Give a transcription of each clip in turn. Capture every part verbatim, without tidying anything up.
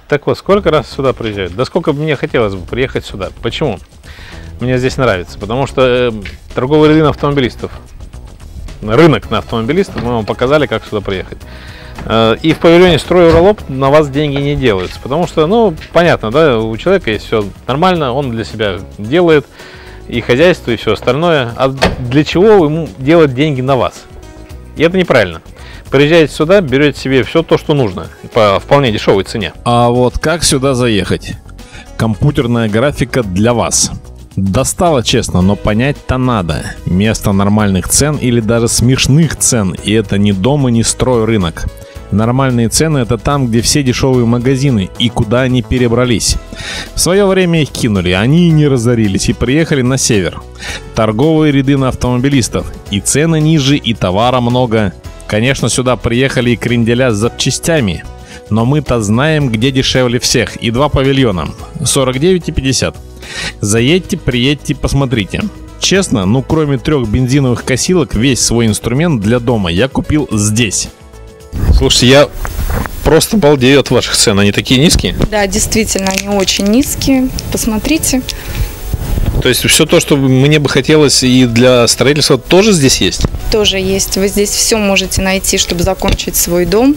Так вот, сколько раз сюда приезжают? Да сколько бы мне хотелось бы приехать сюда. Почему? Мне здесь нравится. Потому что э, торговый рынок автомобилистов, рынок на автомобилистов, мы вам показали, как сюда приехать. Э, и в павильоне «Стройуралоп» на вас деньги не делаются. Потому что, ну, понятно, да, у человека есть все нормально, он для себя делает и хозяйство, и все остальное. А для чего ему делать деньги на вас? И это неправильно. Приезжаете сюда, берете себе все то, что нужно, по вполне дешевой цене. А вот как сюда заехать? Компьютерная графика для вас. Достало, честно, но понять-то надо. Место нормальных цен или даже смешных цен. И это не дом и не стройрынок. Нормальные цены — это там, где все дешевые магазины и куда они перебрались. В свое время их кинули, они и не разорились и приехали на север. Торговые ряды на автомобилистов. И цены ниже, и товара много. Конечно, сюда приехали и кренделя с запчастями, но мы-то знаем, где дешевле всех, и два павильона, сорок девять и пятьдесят. Заедьте, приедьте, посмотрите. Честно, ну кроме трех бензиновых косилок, весь свой инструмент для дома я купил здесь. Слушайте, я просто балдею от ваших цен, они такие низкие? Да, действительно, они очень низкие, посмотрите. То есть все то, что мне бы хотелось и для строительства, тоже здесь есть? Тоже есть. Вы здесь все можете найти, чтобы закончить свой дом,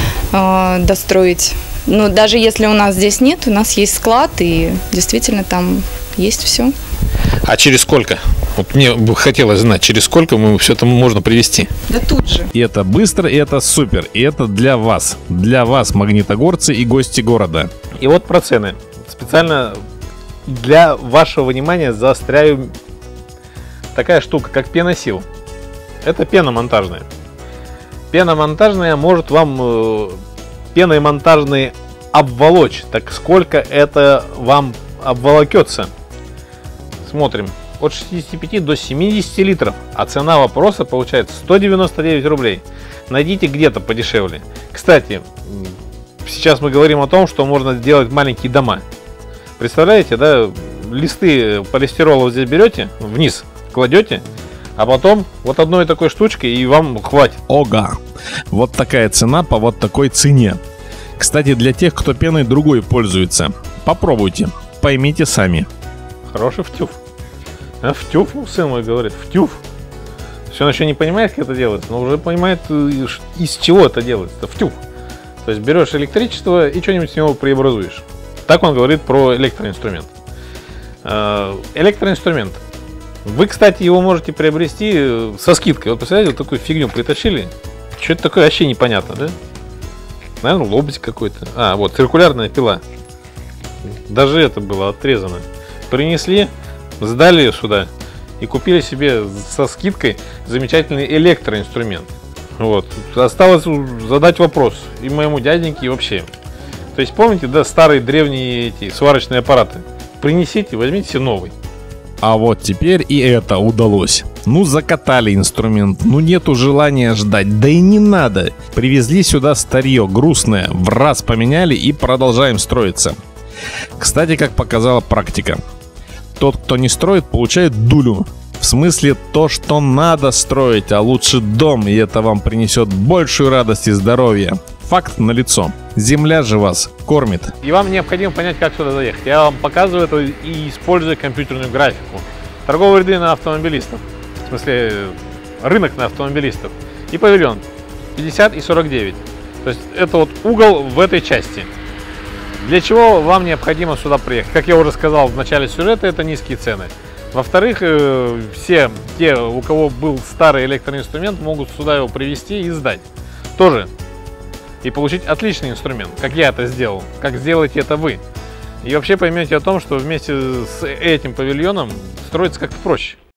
э, достроить. Но даже если у нас здесь нет, у нас есть склад, и действительно там есть все. А через сколько? Вот мне бы хотелось знать, через сколько мы все это можно привезти? Да тут же. И это быстро, и это супер, и это для вас. Для вас, магнитогорцы и гости города. И вот про цены. Специально для вашего внимания заостряю такая штука, как пеносил. Это пена монтажная. Пена монтажная может вам э, пеной монтажной обволочь. Так сколько это вам обволокется? Смотрим. От шестидесяти пяти до семидесяти литров. А цена вопроса получается сто девяносто девять рублей. Найдите где-то подешевле. Кстати, сейчас мы говорим о том, что можно сделать маленькие дома. Представляете, да, листы полистирола здесь берете, вниз кладете, а потом вот одной такой штучкой и вам хватит. Ога! Вот такая цена по вот такой цене. Кстати, для тех, кто пеной другой пользуется, попробуйте, поймите сами. Хороший втюф. А, втюф, сын мой говорит, втюф. То есть он еще не понимает, как это делается, но уже понимает, из чего это делается. Это втюф. То есть берешь электричество и что-нибудь с него преобразуешь. Так он говорит про электроинструмент. Электроинструмент. Вы, кстати, его можете приобрести со скидкой. Вот представляете, вот такую фигню притащили. Что это такое, вообще непонятно, да? Наверное, лобзик какой-то. А, вот, циркулярная пила. Даже это было отрезано. Принесли, сдали ее сюда и купили себе со скидкой замечательный электроинструмент. Вот. Осталось задать вопрос и моему дяденьке, и вообще. То есть, помните, да, старые древние эти сварочные аппараты? Принесите, возьмите себе новый. А вот теперь и это удалось. Ну, закатали инструмент, ну нету желания ждать, да и не надо. Привезли сюда старье грустное, в раз поменяли и продолжаем строиться. Кстати, как показала практика, тот, кто не строит, получает дулю. В смысле то, что надо строить, а лучше дом, и это вам принесет большую радость и здоровье. Факт налицо. Земля же вас кормит. И вам необходимо понять, как сюда заехать. Я вам показываю это и используя компьютерную графику. Торговые ряды на автомобилистов. В смысле, рынок на автомобилистов. И павильон пятьдесят и сорок девять. То есть это вот угол в этой части. Для чего вам необходимо сюда приехать? Как я уже сказал в начале сюжета, это низкие цены. Во-вторых, все те, у кого был старый электроинструмент, могут сюда его привезти и сдать. Тоже. И получить отличный инструмент, как я это сделал, как сделаете это вы. И вообще поймете о том, что вместе с этим павильоном строится как-то проще.